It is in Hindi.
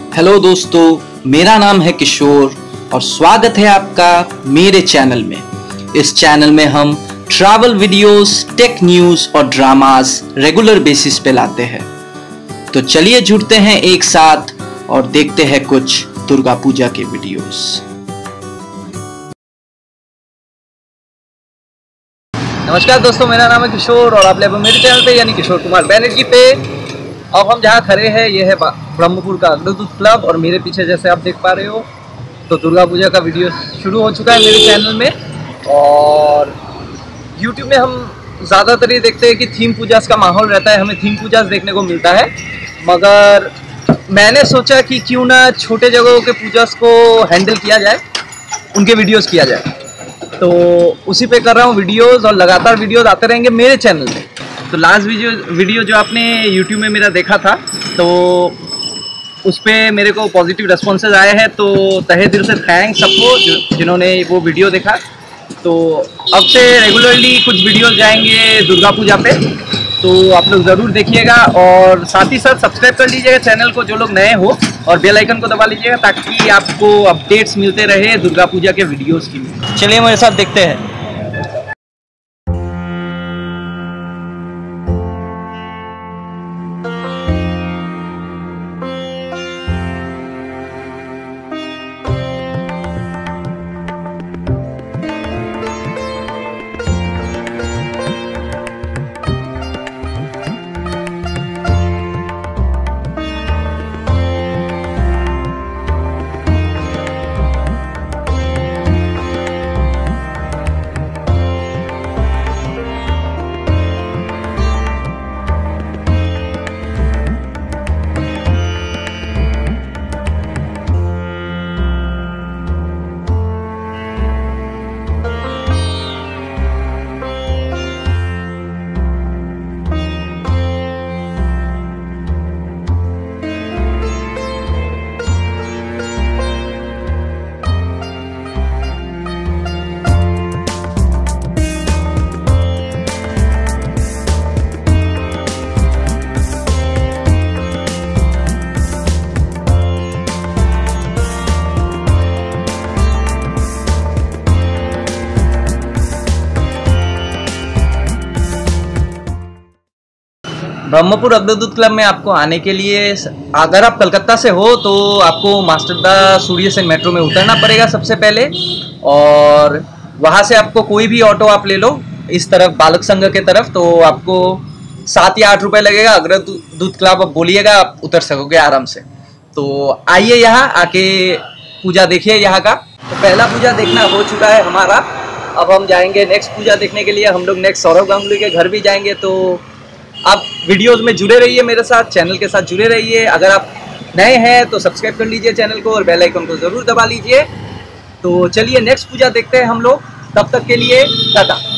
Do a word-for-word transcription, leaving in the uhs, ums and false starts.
हेलो दोस्तों, मेरा नाम है किशोर और स्वागत है आपका मेरे चैनल में। इस चैनल में हम ट्रैवल वीडियोस, टेक न्यूज़ और ड्रामास रेगुलर बेसिस पे लाते हैं। तो चलिए जुड़ते हैं एक साथ और देखते हैं कुछ दुर्गा पूजा के वीडियोस। नमस्कार दोस्तों, मेरा नाम है किशोर और आप लोग मेरे चैनल पे यानी किशोर कुमार बैनर्जी पे। अब हम जहाँ खड़े हैं ये है ब्रह्मपुर का अग्रदूत क्लब और मेरे पीछे जैसे आप देख पा रहे हो तो दुर्गा पूजा का वीडियो शुरू हो चुका है मेरे चैनल में। और यूट्यूब में हम ज़्यादातर ये देखते हैं कि थीम पूजास का माहौल रहता है, हमें थीम पूजास देखने को मिलता है। मगर मैंने सोचा कि क्यों ना छोटे जगहों के पूजास को हैंडल किया जाए, उनके वीडियोस किया जाए, तो उसी पे कर रहा हूँ वीडियोस और लगातार वीडियोस आते रहेंगे मेरे चैनल में। तो लास्ट वीडियो वीडियो जो आपने यूट्यूब में मेरा देखा था तो उस पर मेरे को पॉजिटिव रेस्पॉन्सेज आए हैं, तो तहे दिल से थैंक्स सबको जिन्होंने वो वीडियो देखा। तो अब से रेगुलरली कुछ वीडियोस जाएंगे दुर्गा पूजा पे, तो आप लोग ज़रूर देखिएगा और साथ ही साथ सब्सक्राइब कर लीजिएगा चैनल को जो लोग नए हो और बेल आइकन को दबा लीजिएगा ताकि आपको अपडेट्स मिलते रहे दुर्गा पूजा के वीडियोस की। चलिए मेरे साथ देखते हैं। ब्रह्मपुर अग्रदूत क्लब में आपको आने के लिए अगर आप कलकत्ता से हो तो आपको मास्टरदा सूर्य सेन मेट्रो में उतरना पड़ेगा सबसे पहले, और वहाँ से आपको कोई भी ऑटो आप ले लो इस तरफ बालक संघ के तरफ, तो आपको सात या आठ रुपए लगेगा। अग्रदूत क्लब आप बोलिएगा, आप उतर सकोगे आराम से। तो आइए यहाँ आके पूजा देखिए यहाँ का। तो पहला पूजा देखना हो चुका है हमारा, अब हम जाएंगे नेक्स्ट पूजा देखने के लिए। हम लोग नेक्स्ट सौरभ गांगुली के घर भी जाएंगे। तो आप वीडियोस में जुड़े रहिए, मेरे साथ चैनल के साथ जुड़े रहिए। अगर आप नए हैं तो सब्सक्राइब कर लीजिए चैनल को और बेल आइकन को ज़रूर दबा लीजिए। तो चलिए नेक्स्ट पूजा देखते हैं हम लोग, तब तक के लिए टाटा।